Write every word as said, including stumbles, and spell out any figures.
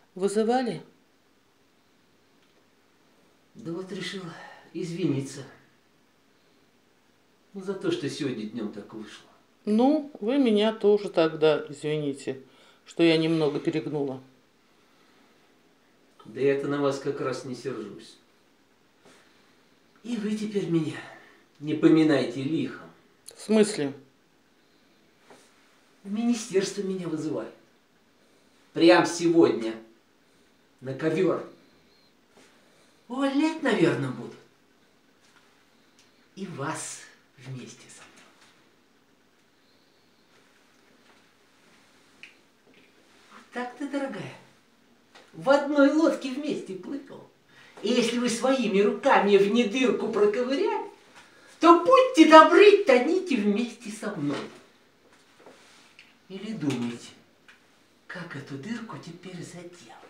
Вызывали? Да вот решил извиниться за то, что сегодня днем так вышло. Ну, вы меня тоже тогда извините, что я немного перегнула. Да я-то на вас как раз не сержусь. И вы теперь меня не поминайте лихом. В смысле? В министерство меня вызывают. Прям сегодня. На ковер. Увольнять, наверное, будут. И вас вместе со мной. Вот так-то, дорогая. В одной лодке вместе плывем. И если вы своими руками в недырку проковыряли, то будьте добры, тоните вместе со мной. Или думайте, как эту дырку теперь заделать?